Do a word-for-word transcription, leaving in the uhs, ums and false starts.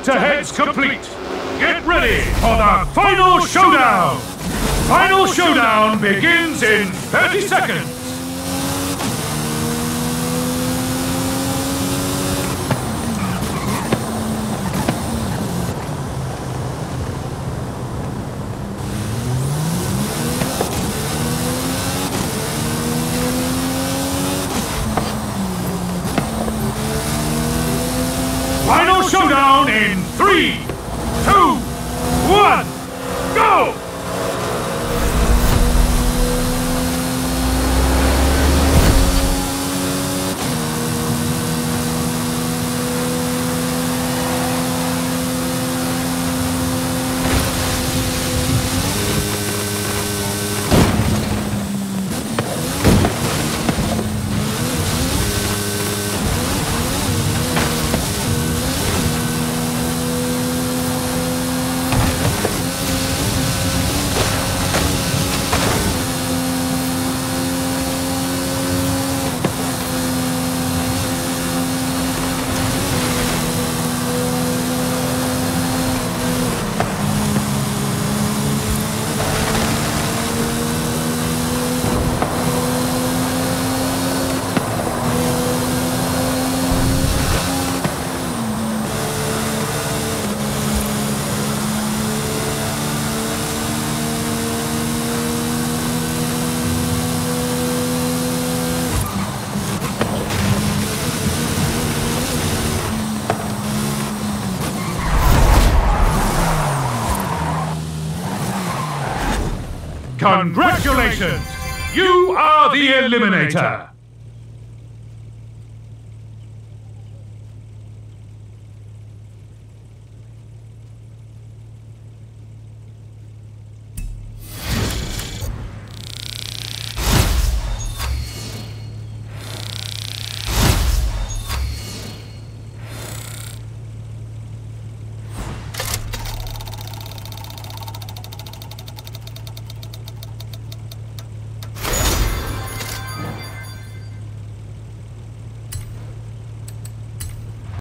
head-to-head's complete. Get ready for the final showdown! Final showdown begins in thirty seconds. Final showdown in three, two, one, go! Congratulations! You are the Eliminator!